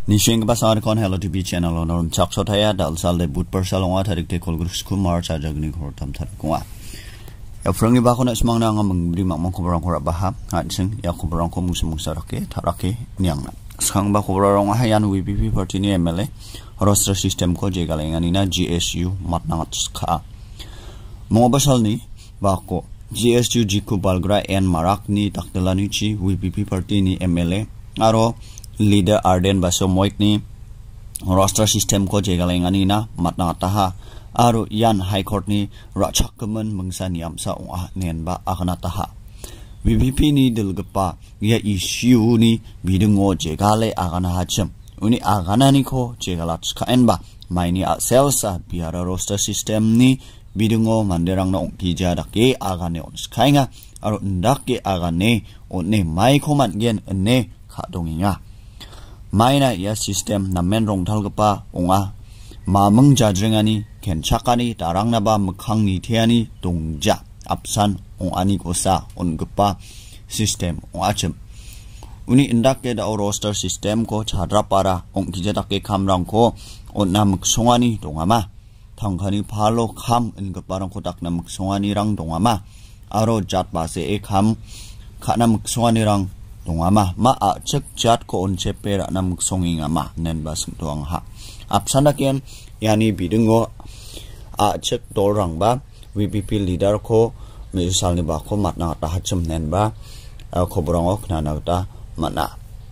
Nishing Basar con Hello TV channel on Chaksotaya, Dalsal de Boot Persalonga, Tarik Colgrusku March, Ajagni Hortam Tarkua. A friendly Bakona Smanga among Brimakoran Baha, Hudson, Yakobaranko Musamusarake, Tarake, Nyanga. Skang Bakobarong Hayan VPP Party MLA, Roster System Ko Jegala Anina, GSU, Matnatska. Mobasalni, Bako, GSU Jiku Balgra and Marakni, Takdalanichi, VPP Party ni MLA, Aro. Leader Ardent Basaiawmoit-ni roster system ko Jegala na matna taha aro yan high court ni rachakaman mangsaniyam sa nen ba akana taha VPP ni dilgapa ya issue ni bidungo Jegala akana hacham uni akana ni ko Jegala tskaen ba may ni selsa biara roster system ni bidungo manderang na ongkija dake akane on skainga aro ndake akane onne may koman gen ne kadonginga Maina ya system na menrong talgapa unga mamang jadringani kenchakani tarang na ba mukhang ni theani tungja apsan ongani kosa ongpa system ongachem uni indake da roster system ko chadra para ongkija take kamrang ko onna muksongani dongama thangkhani phalo kham ingparang ko takna muksongani rang dongama aro jat base e kham khana muksongani rang Dongama ma a cek jat ko on cepera nam songinga ma nen basing doang ha apsana ken yani bidungo a cek dorang ba VPP leader ko misal ni ba ko matna ta hachum nen ba ko brongo khna ta mana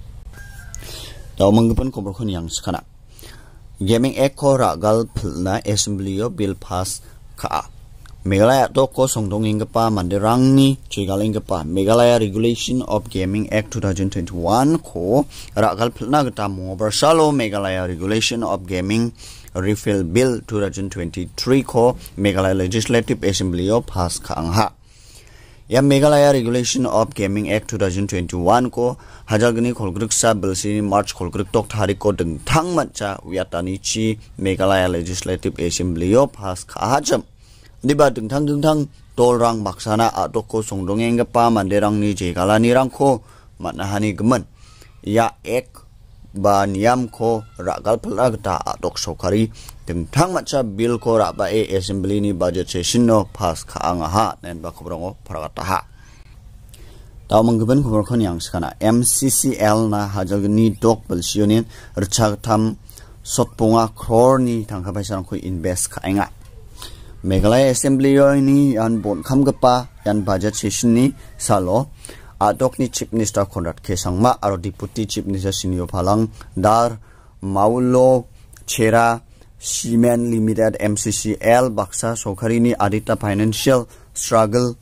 daw mangpan ko bron yang skana gaming echo ragal philna assembly bill pass ka Megalaya toko songdonging pa manderang ni chigaling pa Megalaya Regulation of Gaming Act 2021 ko ragal plna gata mo bersalo Megalaya Regulation of Gaming Refill Bill 2023 ko Megalaya Legislative Assembly of pass kaangha ya Megalaya Regulation of Gaming Act 2021 ko hajagni kolgruksa bilsi March kolgruk tok tarik ko dengtang matcha wiatani chi Megalaya Legislative Assembly of pass kahajam Diba dengtang tolrang baksana atoko songdongeng pa manderang ni Jegala nirang ko matnahani gemen ya ek ba niam ko ragal pelagta atok sokari dengtang matcha bil ko raba assembly ni budget session no pas kaangaha nen ba kobrongo paragataha taw manggeban kobrokon yang skana MCCL na hajagni dok belsionin rchagtam sotpunga crore ni tangkapaisarang ko invest kainga Megalaya Assembly ni yan bon kamgapa yan budget session ni salo adok ni Chief Minister Konrad Kesangma aro Deputy Chief Minister Sinyo Palang Dar Maulo Chera Cement Limited MCCL baksa sokari ni adita financial struggle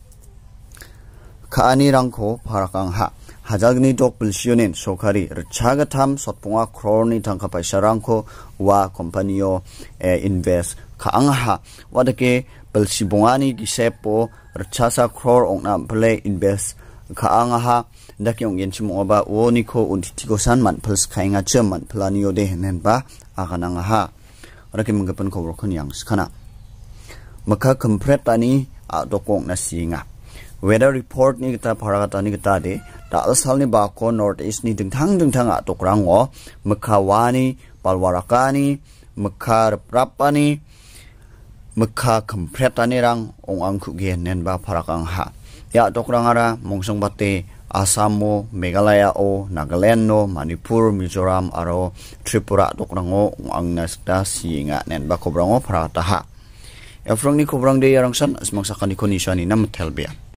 kaani rangko parakang ha hajagni dok bilsionin sokari rchagatam sotpunga crore ni tangka paisa rangko wa kompanyo invest kaangha wadake belsibongani gisepo rchasa crore ongna play invest kaangha dake ongyen chimoba oniko untitiko san man pels kainga cheman planio de nenba akananga wadake menggapan kobrokon yang skana maka kompretani adokong na singa weather report ni kita paragata ni kita de ta asal ni bako north east ni dengtang atokrango makawani palwarakani makar prapani Mekha kompretani rang ong angku gen nen ba parakang ha ya tokrangara mongsong bate Asamo Meghalaya o Nagaland no Manipur Mizoram aro Tripura tokrango ong ang nasda singa nen ba kobrango parata ha efrong ni kobrang de yarangsan asmang sakani konisani nam telbia